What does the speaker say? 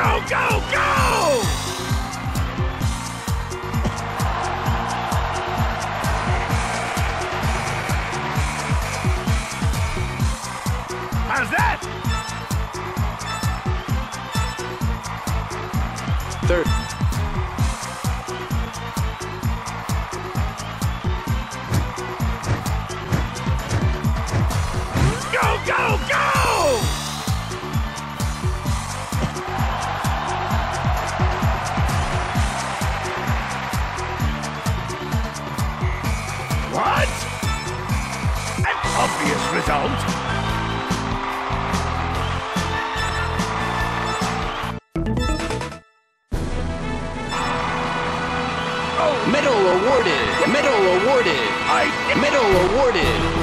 Go, go, go! How's that? Third. Go, go, go! What? An obvious result. Medal awarded! Medal awarded! Medal awarded!